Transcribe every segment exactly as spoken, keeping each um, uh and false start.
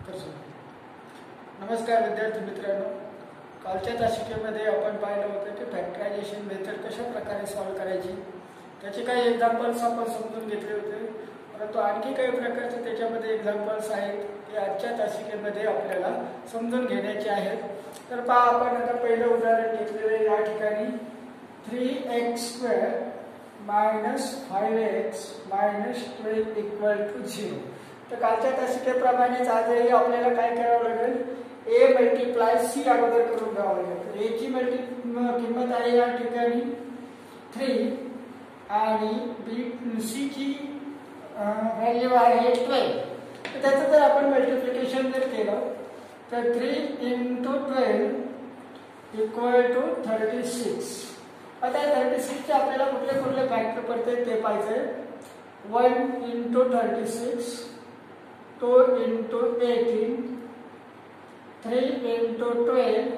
नमस्कार विद्यार्थी मित्रांनो, कालच्या तासिकेमध्ये आपण पाहिलं होतं की फॅक्टरायझेशन मेथड कशा प्रकारे सॉल्व करायची, त्याचे काही एक्झाम्पल्स आपण समजून घेतले होते. परंतु आणखी काही प्रकारचे त्याच्यामध्ये एक्झाम्पल्स आहेत ते आजच्या तासिकेमध्ये आपल्याला समजून घेण्याचे आहेत. तर पहा, आपण आता पहिलं उदाहरण घेतलेलं या ठिकाणी three x square minus five x minus twelve equal to zero. तर कालच्या तासिकेप्रमाणेच आजही आपल्याला काय करावं लागेल, ए मल्टिप्लाय सी अगोदर करून घ्यावं लागेल. तर ए ची मल्टी किंमत आहे या ठिकाणी थ्री आणि बी सी ची व्हॅल्यू आहे ट्वेल्व. तर त्याचं जर आपण मल्टिप्लिकेशन जर केलं तर three into twelve equal to thirty six. आता थर्टी सिक्सचे आपल्याला कुठले कुठले फॅक्टर पडते ते पाहिजे. One into thirty six, two into eighteen, three into twelve,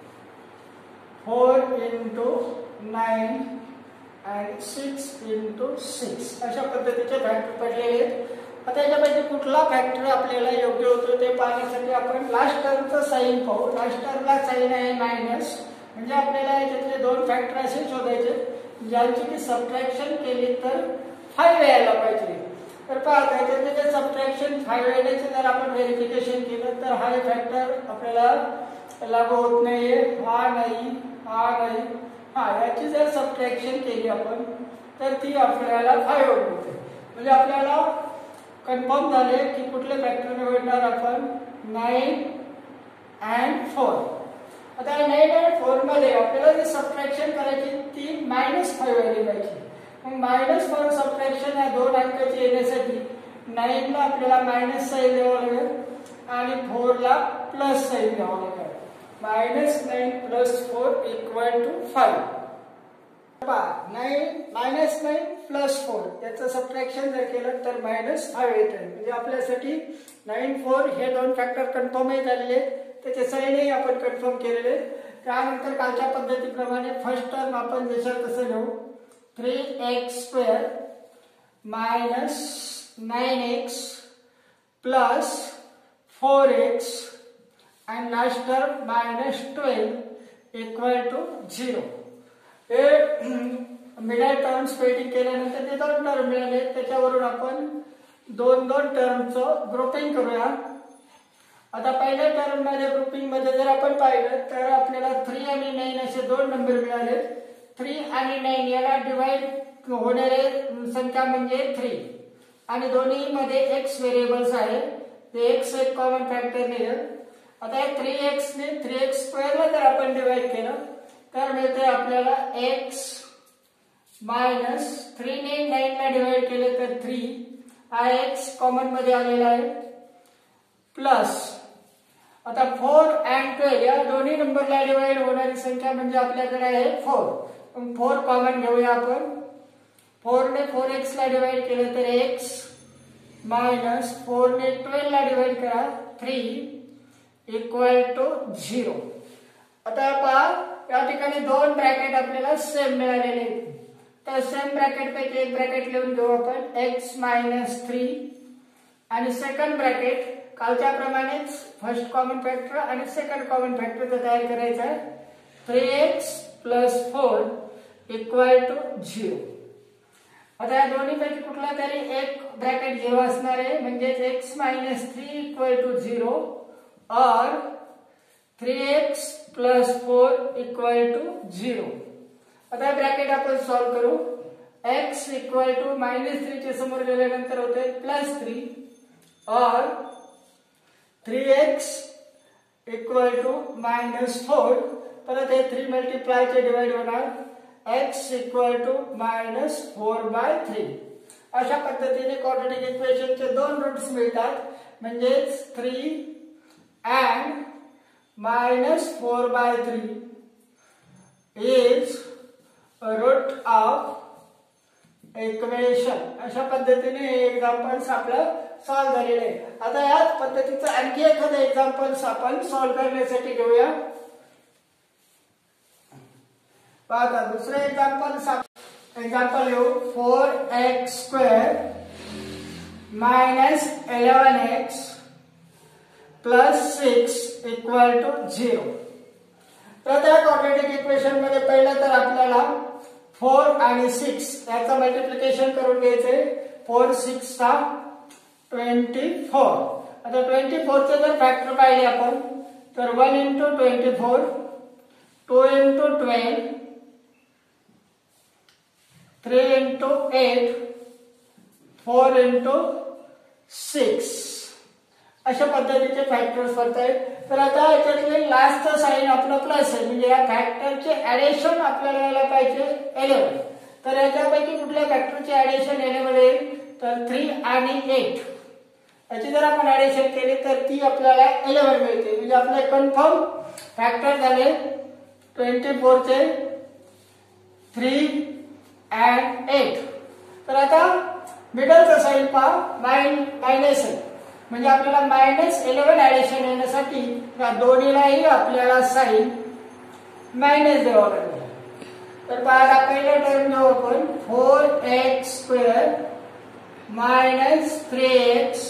four into nine आणि सिक्स इंटू सिक्स. अशा पद्धतीचे फॅक्टर पडलेले आहेत. आता याच्यापैकी कुठला फॅक्टर आपल्याला योग्य होतो ते पाहण्यासाठी आपण लास्ट टर्मचं साईन पाहू. लास्ट टर्मला साईन आहे मायनस, म्हणजे आपल्याला याच्यातले दोन फॅक्टर असे शोधायचे ज्यांची की सबट्रॅक्शन केली तर फाईव्ह यायला पाहिजे. तर पहा, त्याच्यातले जे सबट्रॅक्शन फाईव्ह येण्याचे जर आपण व्हेरिफिकेशन केलं तर हा फॅक्टर आपल्याला लागू होत नाहीये. हा नाही, हा नाही, हा. याची जर सबट्रॅक्शन केली आपण तर ती आपल्याला फाईव्ह होते. म्हणजे आपल्याला कन्फर्म झाले की कुठले फॅक्टर निवडणार आपण, नाईन अँड फोर. आता नाईन अँड फोर मध्ये आपल्याला जे सबट्रॅक्शन करायची ती मायनस फाईव्ह आली पाहिजे. मग मायनस फोर सबट्रॅक्शन या दोन अंकाची येण्यासाठी नाईन ला आपल्याला मायनस साईन द्यावं लागेल आणि फोर ला प्लस साईन द्यावं लागेल. Minus nine plus four equal to five. Nine minus nine plus four याचं सबट्रॅक्शन जर केलं तर मायनस फाईव्ह येत आहे. म्हणजे आपल्यासाठी नाईन फोर हे दोन फॅक्टर कन्फर्मही झालेले आहेत, त्याचे साईनही आपण कन्फर्म केलेले. त्यानंतर कालच्या पद्धतीप्रमाणे फर्स्ट टर्म आपण जसं तसं लिहू. Three x square minus nine x plus four x and last term minus twelve equal to zero. हे मिडल टर्म स्प्लिटिंग केल्यानंतर ते दोन टर्म मिळाले, त्याच्यावरून आपण दोन दोन टर्मचं ग्रुपिंग करूया. आता पहिल्या टर्म मध्ये ग्रुपिंग मध्ये जर आपण पाहिलं तर आपल्याला थ्री आणि नाइन असे दोन नंबर मिळाले. थ्री आणि नाइन याला डिवाइड होणारे संख्या म्हणजे थ्री आणि दोन्ही मध्ये एक्स व्हेरिएबल्स आहे. ते एक्स एक कॉमन फॅक्टर नाही. आता थ्री एक्स ने थ्री एक्स स्क्वेअर ला जर आपण डिवाइड केलं तर मिळते आपल्याला एक्स मायनस थ्री ने नाइन ला डिवाइड केले तर थ्री, हा एक्स कॉमन मध्ये आलेला आहे, प्लस आता फोर अँड ट्वेल्व या दोन्ही नंबरला डिवाइड होणारी संख्या म्हणजे आपल्याकडे आहे फोर. फोर कॉमन घेऊया आपण. फोर ने फोर एक्स ला डिवाइड केले तर एक्स मायनस फोर ने ट्वेल्व ला डिवाइड करा थ्री इक्वल टू झिरो. आता पहा, या ठिकाणी दोन ब्रॅकेट आपल्याला सेम मिळालेले आहेत. तर सेम ब्रॅकेट पैकी एक ब्रॅकेट लिहून घेऊ आपण, एक्स मायनस थ्री आणि सेकंड ब्रॅकेट कालच्या प्रमाणेच फर्स्ट कॉमन फॅक्टर आणि सेकंड कॉमन फॅक्टर तयार करायचा आहे. Three x plus four equal to zero. आता या दोन्ही पैकी कुठला तरी एक ब्रॅकेट झिरो असणार आहे, म्हणजे x minus three equal to zero और three x plus four equal to zero. आता ब्रॅकेट आपण सॉल्व करू. X equal to minus three चे समोर गेल्यानंतर होते प्लस थ्री और three x equal to minus four. परत हे थ्री मल्टीप्लाय चे डिवाइड होणार, x equal to minus four by three. अशा पद्धतीने क्वाड्रॅटिक इक्वेशनचे दोन रूट्स मिळतात, म्हणजेच three and minus four by three is a root of equation. अशा पद्धतीने एक्झाम्पल्स आपलं सॉल्व झालेले आहे. आता याच पद्धतीचं आणखी एखादं एक्झाम्पल्स आपण सॉल्व करण्यासाठी घेऊया. आता दुसरं एक्झाम्पल एक्झाम्पल घेऊ. Four x square minus eleven x plus six equal to zero. तर त्या क्वाड्रॅटिक इक्वेशन मध्ये पहिलं तर आपल्याला फोर आणि सिक्स याचं मल्टिप्लिकेशन करून घ्यायचंय. फोर सिक्स चा ट्वेंटी फोर. आता ट्वेंटी फोर चे जर फॅक्टर पाहिले आपण तर one into twenty four, two into twelve, three into eight, four into six अशा पद्धतीचे फॅक्टर्स पडत आहेत. तर आता याच्यातले लास्टचं साइन आपलं प्लस आहे म्हणजे या फॅक्टरचे ऍडिशन आपल्याला यायला पाहिजे इलेव्हन. तर याच्यापैकी कुठल्या फॅक्टरचे ऍडिशन इलेव्हन येईल तर थ्री आणि एट याची जर आपण ऍडिशन केली तर ती आपल्याला इलेव्हन मिळते. म्हणजे आपले कन्फर्म फॅक्टर झाले ट्वेंटी फोर चे थ्री अँड एट. तर आता मिडलचा साइन पहा मायनस आहे म्हणजे आपल्याला मायनस इलेव्हन ऍडिशन येण्यासाठी या दोन्हीलाही आपल्याला साइन मायनस द्यावा लागेल. तर पहा पहिलं टर्म घेऊ आपण four x square minus three x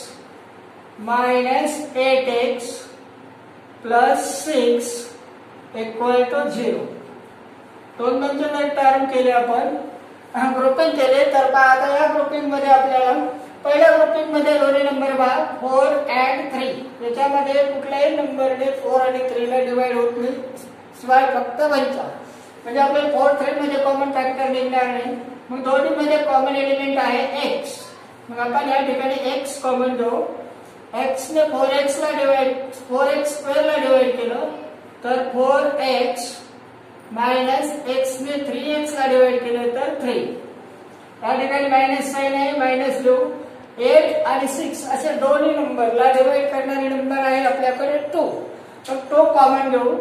minus eight x plus six equal to zero. दोन दोनचे जर टर्म केले आपण ग्रुपिंग केले तर पहा आता या ग्रुपिंग मध्ये आपल्याला पहिल्या ग्रुपिंग मध्ये दोन्ही नंबर पहा फोर अँड थ्री. त्याच्यामध्ये कुठल्याही नंबरने फोर आणि थ्री ला डिवाइड होत नाही शिवाय फक्त वनचा म्हणजे आपल्याला फोर थ्री मध्ये कॉमन फॅक्टर निघणार नाही. मग दोन्ही मध्ये कॉमन एलिमेंट आहे एक्स. मग आपण या ठिकाणी एक्स कॉमन घेऊ. एक्स ने फोर एक्स ला डिवाइड फोर एक्स स्क्वेअर ला डिवाइड केलं तर फोर एक्स मायनस एक्स ने थ्री एक्स ला डिवाइड केलं तर थ्री. या ठिकाणी मायनस साइन आहे मायनस लिहू. एट आणि सिक्स असे दोन्ही नंबरला डिवाइड करणारे नंबर आहे आपल्याकडे टू. तर टू कॉमन घेऊ.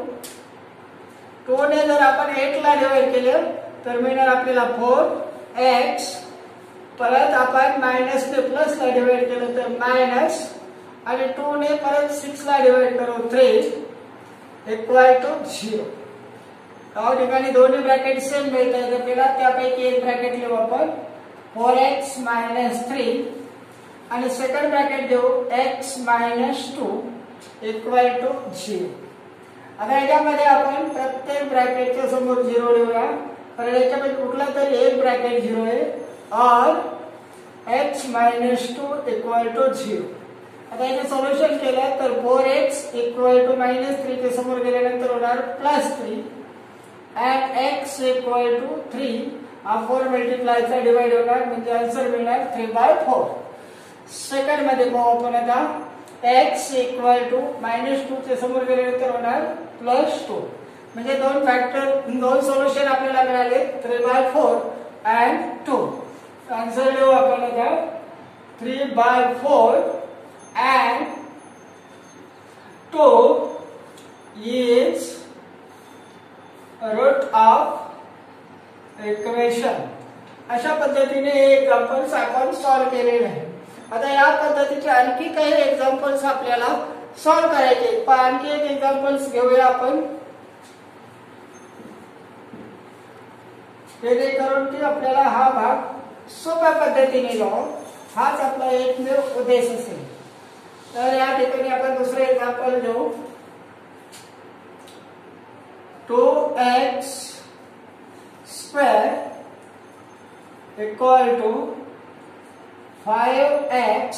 टू ने जर आपण एट ला डिवाइड केलं तर मिळणार आपल्याला फोर एक्स. परत आपण मायनस ने प्लस ला डिवाइड केलं तर मायनस आणि टू ने परत सिक्स ला डिवाइड करू थ्री इक्वल टू झिरो. या ठिकाणी दोन्ही ब्रॅकेट सेम मिळतात आपल्याला त्यापैकी एक ब्रॅकेट लिहू आपण फोर एक्स मायनस थ्री आणि सेकंड ब्रॅकेट देऊ x minus two equal to zero. आता याच्यामध्ये आपण प्रत्येक ब्रॅकेटच्या समोर झिरो लिहूया कारण याच्यापैकी कुठला तरी एक ब्रॅकेट झिरो आहे और x minus two equal to zero. आता याचं सोल्युशन केलं तर four x equal to minus three च्या समोर गेल्यानंतर होणार plus three and x equal to three. हा फोर मल्टिप्लायचा डिवाइड होणार म्हणजे आन्सर मिळणार थ्री बाय फोर. सेकंड मध्ये पाहू आपण आता x equal to minus two च्या समोर गेल्यानंतर होणार प्लस टू म्हणजे दोन फॅक्टर दोन सोल्युशन आपल्याला मिळाले three by four and two. Answer लिहू आपण आता three by four and two is root of equation. अशा पद्धतीने एक्झाम्पल्स आपण सॉल्व्ह केलेले आहे. आता या पद्धतीचे आणखी काही एक्झाम्पल्स आपल्याला सॉल्व्ह करायचे. पण आणखी एक एक्झाम्पल्स घेऊया आपण जेणेकरून की आपल्याला हा भाग सोप्या पद्धतीने लावून हाच आपला एकमेव उद्देश असेल. तर या ठिकाणी आपण दुसरे एक्झाम्पल घेऊ two x square equal to five x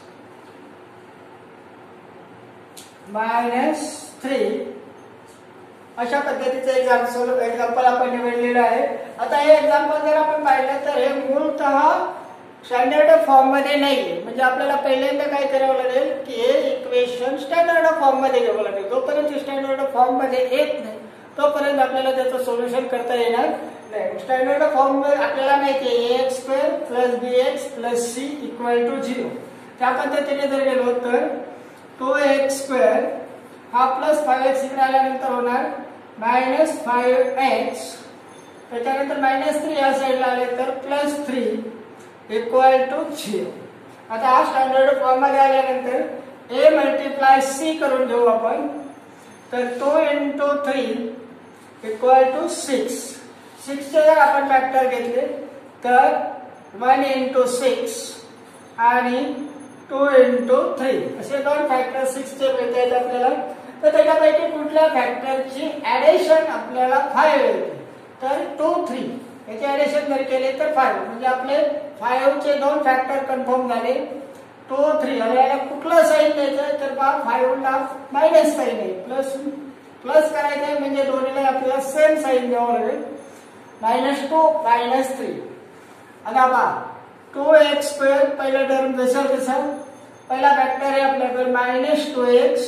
minus three अशा पद्धतीचं एक्झाम्पल एक्झाम्पल आपण निवडलेलं आहे. आता हे एक्झाम्पल जर आपण पाहिलं तर हे मूळतः स्टँडर्ड फॉर्म मध्ये नाहीये म्हणजे आपल्याला पहिल्यांदा काय करावं लागेल की हे इक्वेशन स्टँडर्ड फॉर्म मध्ये घ्यावं लागेल. जोपर्यंत स्टँडर्ड फॉर्म मध्ये येत नाही तोपर्यंत आपल्याला त्याचं सोल्युशन करता येणार नाही. स्टँडर्ड फॉर्म मध्ये आपल्याला माहिती आहे a x square plus b x plus c equal to zero. त्या पद्धतीने जर गेलो तर टू एक्स स्क्वेअर हा प्लस फाइव एक्स इकडे आल्यानंतर होणार मायनस फाइव एक्स. त्याच्यानंतर मायनस थ्री या साईडला आले तर plus three equal to zero. आता हा स्टँडर्ड फॉर्म मध्ये आल्यानंतर ए मल्टिप्लाय सी करून घेऊ आपण तर two into three equal to six. सिक्सचे जर आपण फॅक्टर घेतले तर वन इंटू सिक्स आणि टू इंटू थ्री असे दोन फॅक्टर सिक्सचे मिळतात. आहेत आपल्याला, तर त्याच्यापैकी कुठल्या फॅक्टरची ऍडिशन आपल्याला फाईव्ह येते, तर टू थ्री याचे ऍडिशन जर केले तर फाईव्ह, म्हणजे आपले फाईव्ह चे दोन फॅक्टर कन्फर्म झाले, टू थ्री. आणि याला कुठलं साईन द्यायचं तर बा फाईव्ह ला मायनस साईन आहे, प्लस प्लस करायचं आहे म्हणजे दोन्हीला आपल्याला सेम साईन द्यावं लागेल, मायनस टू मायनस थ्री. आता पहा टू एक्स स्क्वेअर पहिला टर्म जसं तसं, पहिला फॅक्टर आहे आपल्याकडे minus two x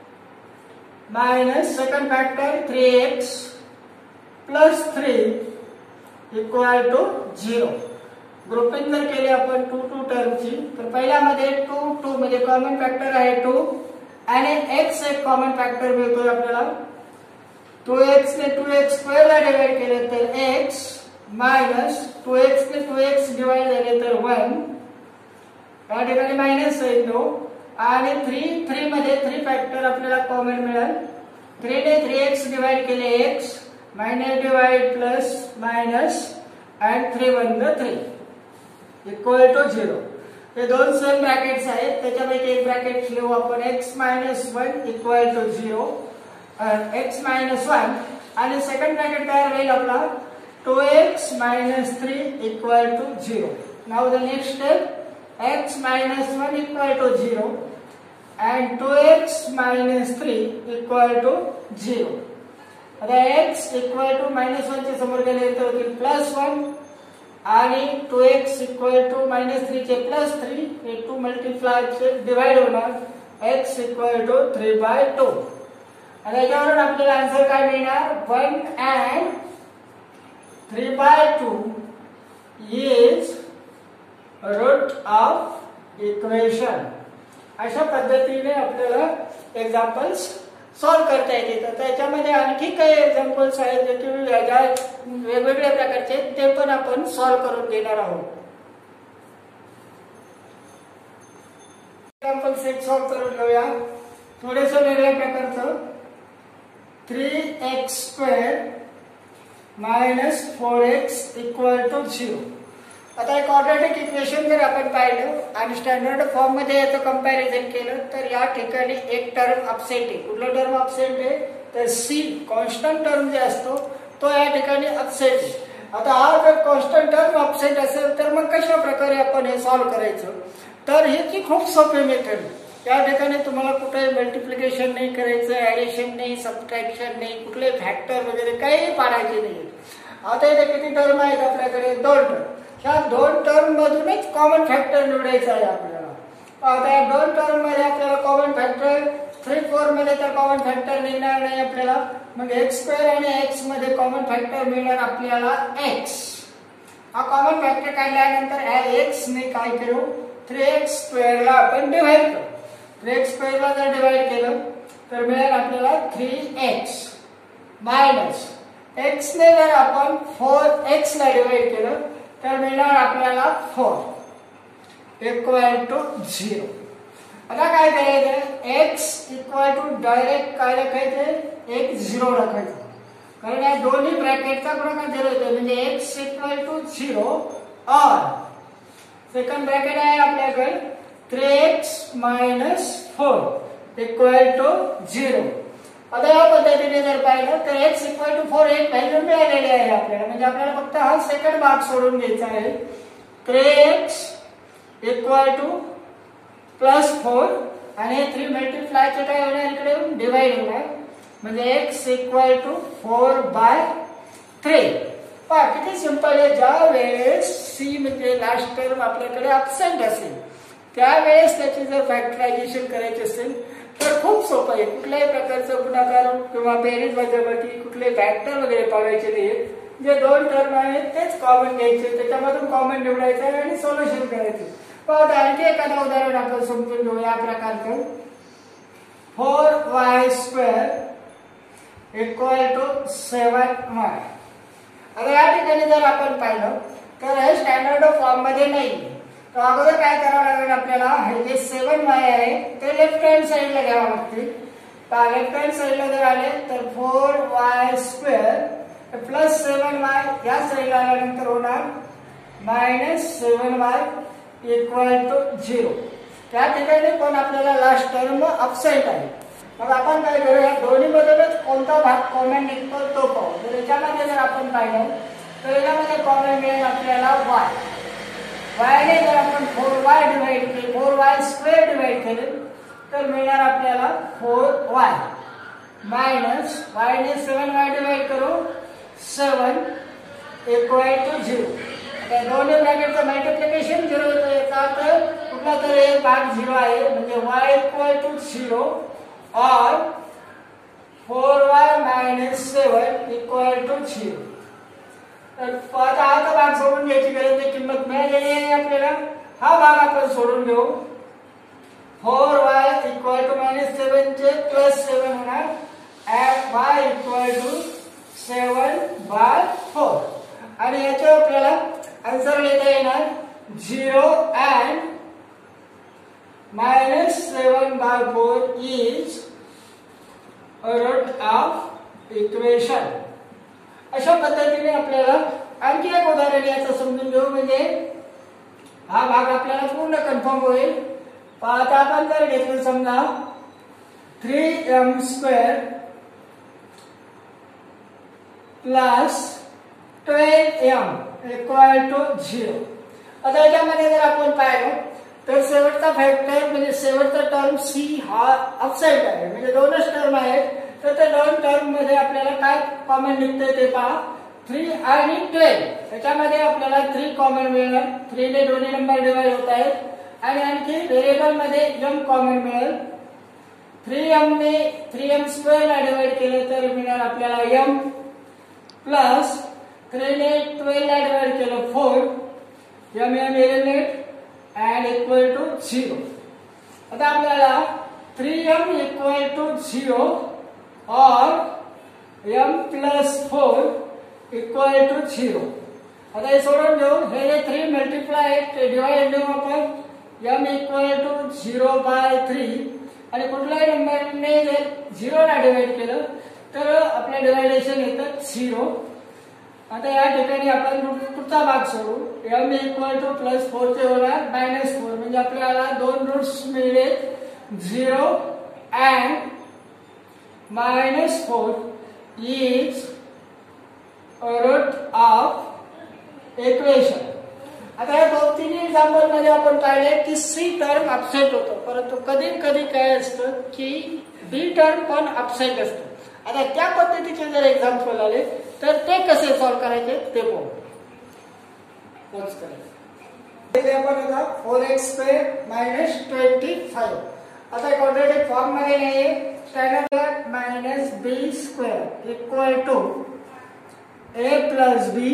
minus second factor three x plus three equal to zero. Grouping जर केली आपण टू टू टर्मची तर पहिल्यामध्ये टू टू म्हणजे कॉमन फॅक्टर आहे टू आणि एक्स एक कॉमन फॅक्टर मिळतोय आपल्याला. टू एक्स ने टू एक्स स्क्वेअर ला डिवाइड केले तर एक्स मायनस टू एक्स ने टू एक्स डिवाइड झाले तर वन, या ठिकाणी मायनस साईन देऊ. आणि थ्री थ्री मध्ये थ्री फॅक्टर आपल्याला कॉमन मिळेल, थ्री ने थ्री एक्स डिवाइड केले x minus divide plus minus and three one the three equal to zero. हे दोन सेम ब्रॅकेट्स आहेत, त्याच्यापैकी एक ब्रॅकेट लिहू आपण x minus one equal to zero, x minus one. आणि सेकंड ब्रॅकेट तयार होईल आपला two x minus three equal to zero. Now the next step x minus one equal to zero and two x minus three equal to zero. आता x equal to minus one चे समोर गेले तर होतील plus one आणि two x equal to minus three चे plus three, हे two multiply चे डिवाइड होणार x equal to three by two. आणि याच्यावरून आपल्याला आन्सर काय मिळणार one and three by two is root of equation. अशा पद्धतीने आपल्याला एक्झाम्पल्स सॉल्व करता येते. तर त्याच्यामध्ये आणखी काही एक्झाम्पल्स आहेत जे की वेगवेगळ्या प्रकारचे, ते पण आपण सॉल्व करून देणार आहोत. एक्झाम्पल सेट सॉल्व करून घेऊया थोडेस वेगळ्या प्रकारचं. Three x square minus four x equal to zero. आता एक क्वाड्रॅटिक इक्वेशन जर आपण पाहिलं आणि स्टँडर्ड फॉर्म मध्ये याचं कंपॅरिझन केलं तर या ठिकाणी एक टर्म अब्सेंट आहे. कुठलं टर्म अब्सेंट आहे तर सी कॉन्स्टंट टर्म जे असतो तो या ठिकाणी अब्सेंट आहे. आता हा जर कॉन्स्टंट टर्म अब्सेंट असेल तर मग कशा प्रकारे आपण हे सॉल्व्ह करायचं, तर ह्याची खूप सोपी मेथड. या ठिकाणी तुम्हाला कुठे मल्टिप्लिकेशन नाही करायचं, ऍडिशन नाही, सबट्रॅक्शन नाही, कुठले फॅक्टर वगैरे काही पाडायचे नाही. आता इथे किती टर्म आहेत आपल्याकडे दोन टर्म, ह्या दोन टर्म मधूनच कॉमन फॅक्टर निवडायचा आहे आपल्याला. आता या दोन टर्म मध्ये आपल्याला कॉमन फॅक्टर थ्री फोर मध्ये तर कॉमन फॅक्टर निघणार नाही आपल्याला, मग एक्स स्क्वेअर आणि एक्स मध्ये कॉमन फॅक्टर मिळणार आपल्याला एक्स. हा कॉमन फॅक्टर काढल्यानंतर एक्स ने काय करू थ्री एक्स स्क्वेअर ला आपण डिवाइड करू. थ्री एक्स स्क्वेअर ला जर डिवाइड केलं तर मिळेल आपल्याला थ्री एक्स मायनस एक्स ने जर आपण फोर एक्स ला डिवाइड केलं तर मिळणार आपल्याला फोर इक्वल टू झिरो. आता काय करायचं एक्स इक्वल टू डायरेक्ट काय राखायचं एक झिरो राखायचं, कारण या दोन्ही ब्रॅकेटचा गुणाकार झिरो येतो म्हणजे एक्स इक्वल टू झिरो. और सेकंड ब्रॅकेट आहे आपल्याकडे three x minus four equal to zero. आता या पद्धतीने जर पाहिलं तर एक्स इक्वल टू फोर एक व्हॅल्यू मिळालेली आहे आपल्याला, म्हणजे आपल्याला फक्त हा सेकंड भाग सोडून घ्यायचा आहे. Three x equal to plus four आणि थ्री मल्टिप्लायचे काय होणार इकडे डिवाइड होणार म्हणजे x equal to four by three. पहा किती सिंपल आहे. ज्या वेळेस सी म्हणजे लास्ट टर्म आपल्याकडे अब्सेंट असेल त्यावेळेस त्याची जर फॅक्टरायझेशन करायची असेल तर खूप सोपं आहे. कुठल्याही प्रकारचं गुणाकार किंवा बेरीज वजाबाकी कुठले फॅक्टर वगैरे पाहायचे नाहीत. जे दोन टर्म आहेत तेच कॉमन घ्यायचे, त्याच्यामधून कॉमन निवडायचं आणि सोल्युशन करायचं. पण आणखी एखादं उदाहरण आपण समजून घेऊ या प्रकारचं. Four y square equal to seven y. आता या ठिकाणी जर आपण पाहिलं तर हे स्टँडर्ड फॉर्म मध्ये नाही. तर अगोदर काय करावं लागेल आपल्याला, हे जे सेवन वाय आहे ते लेफ्ट हँड साईडला घ्यावं लागतील. लेफ्ट हँड साईडला जर आले तर four y square plus seven y या साईडला आल्यानंतर होणार minus seven y equal to zero. त्या ठिकाणी पण आपल्याला लास्ट टर्म अब्सेंट आहे. मग आपण काय करूया, दोन्ही मधूनच कोणता भाग कॉमन निघतो तो पाहू. तर याच्यामध्ये जर आपण पाहिलं तर याच्यामध्ये कॉमन मिळेल आपल्याला वाय. वायने जर आपण फोर वाय डिवाइड केले, फोर वाय स्क्वेअर डिवाइड केले तर मिळणार आपल्याला फोर वाय मायनस वायने सेवन वाय डिवाइड करू सेवन इक्वल टू झिरो. आता दोन्ही ब्रॅकेटचं मल्टिप्लिकेशन झिरो होतं, याचा तर कुठला तरी एक भाग झिरो आहे म्हणजे वाय इक्वल टू झिरो और four y minus seven equal to zero. तर आता हा तर भाग सोडून घ्यायची गरज नाही, किंमत मिळालेली आहे आपल्याला. हा भाग आपण सोडून घेऊ. Four y equal to minus seven चे प्लस सेवन होणार at y equal to seven by four. आणि याच्यावर आपल्याला आन्सर लिहिता येणार zero and minus seven by four is root of equation. अशा पद्धतीने आपल्याला आणखी एक उदाहरण याचं समजून घेऊ म्हणजे हा भाग आपल्याला पूर्ण कन्फर्म होईल. आता आपण जर घेतलं समजा three m square plus twelve m equal to zero. आता याच्यामध्ये जर आपण पाहिलं तर शेवटचा फॅक्टर म्हणजे शेवटचा टर्म सी हा अपसाइड आहे म्हणजे दोनच टर्म आहेत. तर त्या दोन टर्म मध्ये आपल्याला काय कॉमन निघतंय ते पहा, थ्री आणि ट्वेल्व. त्याच्यामध्ये आपल्याला थ्री कॉमन मिळणार, थ्री ने दोन्ही नंबर डिवाइड होत आहेत आणि आणखी व्हेरिएबल मध्ये एम कॉमन मिळेल. थ्री एम ने थ्री एम स्क्वेअर ला डिवाइड केलं तर मिळणार आपल्याला एम प्लस थ्री ने ट्वेल्व ला डिवाइड केलं four m m eliminate and equal to zero. आता आपल्याला three m equal to zero और m plus four equal to zero. आता हे सोडून घेऊ, हे जे थ्री मल्टिप्लाय डिवाइड देऊ आपण m equal to zero by three आणि कुठल्याही नंबरने जर झिरो ला डिवाइड केलं तर आपलं डिवायडेशन येतं झिरो. आता या ठिकाणी आपण पुढचा भाग सोडू, m equal to plus four चे होणार मायनस फोर म्हणजे आपल्याला दोन रूट्स मिळले zero and minus four is root of equation. आता या दोन तीन एक्झाम्पल मध्ये आपण पाहिले की सी टर्म अपसेट होतो, परंतु कधी कधी काय असतं की बी टर्म पण अपसेट असतं. आता त्या पद्धतीचे जर एक्झाम्पल आले तर ते कसे सॉल्व करायचे ते पाहू. आपण आता four x square minus twenty five. आता क्वाड्रेटिक फॉर्म मध्ये नाहीये, standard minus b square equal to a plus b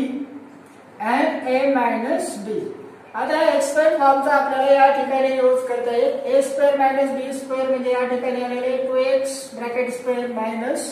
and a minus b. आता एक्सपेक्ट फॉर्मचा आपल्याला या ठिकाणी यूज करता येईल. A square minus b square म्हणजे या ठिकाणी आलेले two x bracket square minus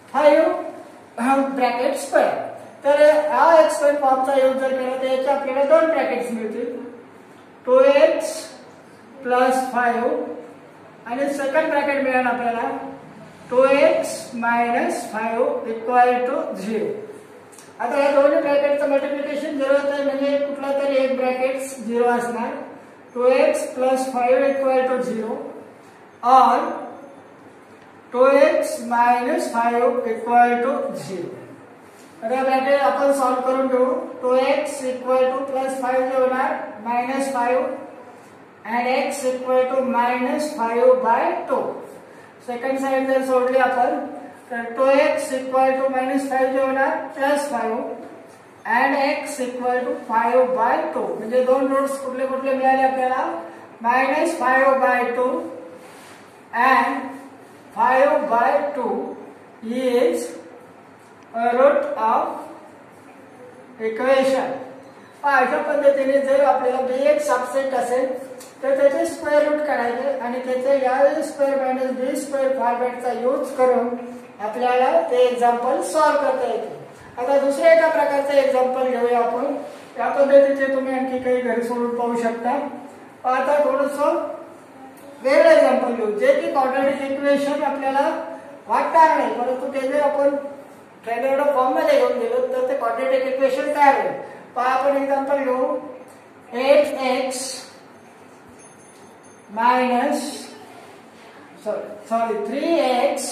five bracket square. तर हा एक्सपेक्ट फॉर्मचा यूज जर केला तर याचे आपल्याला दोन ब्रॅकेट्स मिळतील, टू एक्स प्लस फाईव्ह आणि सेकंड ब्रॅकेट मिळेल आपल्याला two x minus five equal to zero. आता या दोन्ही ब्रॅकेटचं मल्टिप्लिकेशन झिरो होतं म्हणजे कुठला तरी एक ब्रॅकेट झिरो असणार. Two x plus five equal to zero और two x minus five equal to zero. आता ब्रॅकेट आपण सॉल्व करून घेऊ. Two x equal to plus five होणार minus five and x equal to minus five by two. Second side जर सोडली आपण तर two x equal to minus five होणार plus five and x equal to five by two. म्हणजे दोन roots कुठले कुठले मिळाले आपल्याला, minus five by two and five by two is root of equation. अशा पद्धतीने जर आपल्याला बी एक सबसेट असेल तर त्याचे स्क्वेअर रूट काढायचे आणि त्याचे या स्क्वेअर मायनस बी स्क्वेअर फॉर्मॅटचा यूज करून आपल्याला ते एक्झाम्पल सॉल्व करता येते. आता दुसऱ्या एका प्रकारचं एक्झाम्पल घेऊया आपण. या पद्धतीचे तुम्ही आणखी काही घरी सोडून पाहू शकता. आता थोडंसं वेगळं एक्झाम्पल घेऊ जे की क्वाड्रॅटिक इक्वेशन आपल्याला वाटणार नाही, परंतु ते जर आपण स्टँडर्ड फॉर्म मध्ये घेऊन गेलो तर ते क्वाड्रॅटिक इक्वेशन तयार होईल. पहा आपण एक्झाम्पल घेऊ, eight x minus sorry three x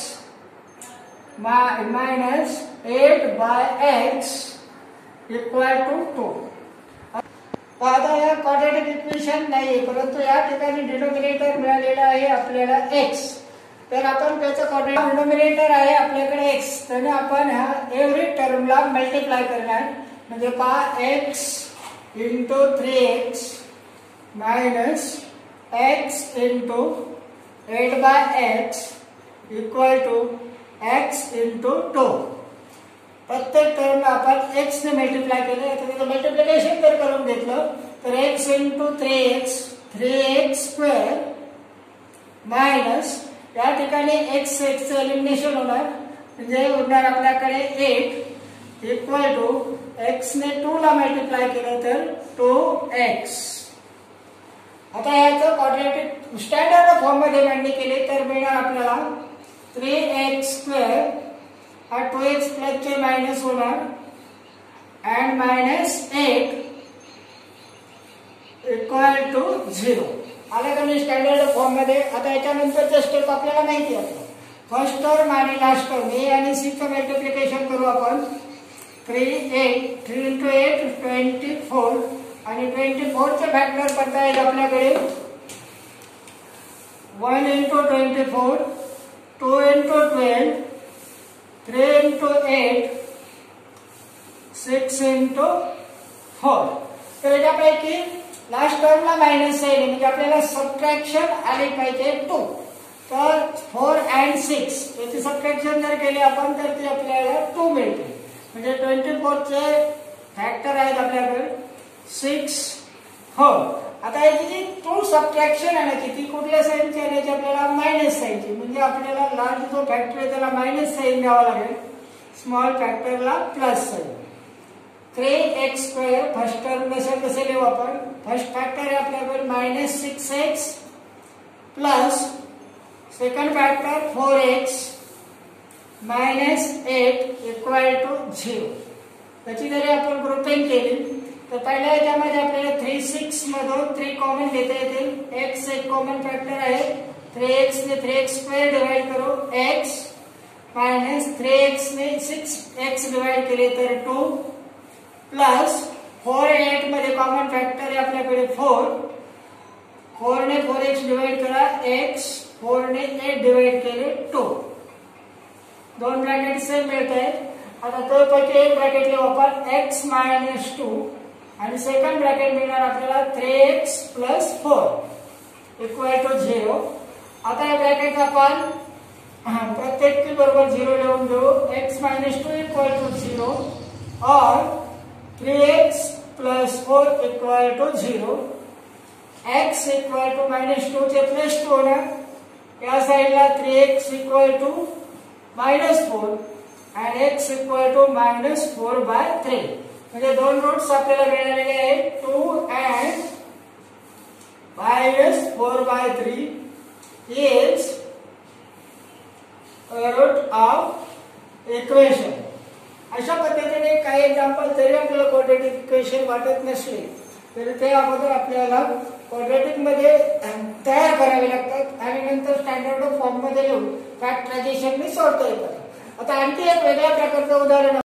minus eight by x equal to two. आता या क्वाड्रॅटिक इक्वेशन नाही, परंतु या ठिकाणी डिनोमिनेटर मिळालेला आहे आपल्याला एक्स. तर आपण त्याचं क्वाड्रॅटिक डिनोमिनेटर आहे आपल्याकडे एक्स, तर आपण ह्या एव्हरी टर्मला मल्टिप्लाय करणार. म्हणजे पहा x into three x minus x into eight by x equal to x into two. प्रत्येक टर्मला आपण एक्स ने मल्टिप्लाय केले. आता त्याचं मल्टिप्लिकेशन जर करून घेतलं तर x into three x three x square minus या ठिकाणी एक्स एक्सचं एलिमिनेशन होणार, म्हणजे उरणार आपल्याकडे एट इक्वल टू एक्स ने टू ला मल्टिप्लाय केलं तर टू एक्स. आता याचं क्वाड्रॅटिक स्टँडर्ड फॉर्म मध्ये मांडणी केली तर मिळणार आपल्याला थ्री एक्स स्क्वेअर हा टू एक्स प्लस चे मायनस होणार and minus eight equal to zero. आला का मी स्टँडर्ड फॉर्म मध्ये. आता याच्यानंतरचे स्टेप आपल्याला माहिती आहे. फर्स्ट टर्म आणि लास्ट टर्म ए आणि सी चं मल्टिप्लिकेशन करू आपण. Three eight three into eight twenty four आणि ट्वेंटी फोर चे फॅक्टर करता येईल आपल्याकडे one into twenty four two into twelve three into eight six into four. तर याच्यापैकी लास्ट टर्मला मायनस आहे म्हणजे आपल्याला सबट्रॅक्शन आली पाहिजे टू. तर फोर अँड सिक्स याची सबट्रॅक्शन जर केली आपण तर ती आपल्याला टू मिळते. म्हणजे ट्वेंटी फोर चे फॅक्टर आहेत आपल्याकडे सिक्स फोर. आता याची जी टू सबट्रॅक्शन आणायची ती कुठल्या साईनची आणायची आपल्याला मायनस साईनची. म्हणजे आपल्याला लार्ज जो फॅक्टर आहे त्याला मायनस साईन द्यावा लागेल, स्मॉल फॅक्टरला plus sign. Three x square first term कसं कसं लिहू आपण. फर्स्ट फॅक्टर आहे आपल्याकडे minus six x plus second factor four x minus eight equal to zero. त्याची जरी आपण ग्रुपिंग केली तर पहिल्या याच्यामध्ये आपल्याला थ्री सिक्स मधून थ्री कॉमन घेता येतील. एक्स एक कॉमन फॅक्टर आहे. थ्री एक्स ने थ्री एक्स स्क्वेअर डिवाइड करू एक्स मायनस थ्री एक्स ने सिक्स एक्स डिवाइड केले तर टू प्लस फोर एट मध्ये कॉमन फॅक्टर आहे आपल्याकडे फोर. फोर ने फोर एक्स डिवाइड करा एक्स फोर ने एट डिवाइड केले टू. दोन ब्रॅकेट सेम मिळत आहेत. आता तो पैकी एक ब्रॅकेट लिहू आपण एक्स मायनस टू आणि सेकंड ब्रॅकेट मिळणार आपल्याला three x plus four equal to zero. आता या ब्रॅकेट आपण प्रत्येक की बरोबर झिरो लिहून घेऊ. X minus two equal to zero और three x plus four equal to zero. X equal to minus two चे प्लस टू होणार. या साईडला three x equal to minus four आणि x equal to minus four by three. म्हणजे दोन roots आपल्याला मिळालेले आहेत two and minus four by three is root of equation. अशा पद्धतीने काही एक्झाम्पल जरी आपल्याला क्वाड्रॅटिक इक्वेशन वाटत नसले तरी ते अगोदर आपल्याला क्वाड्रॅटिक मध्ये तयार करावे लागतात आणि नंतर स्टँडर्ड फॉर्म मध्ये लिहून फॅक्टरायझेशन ने सोडता येतात. आता आणखी एक वेगळ्या प्रकारचं उदाहरण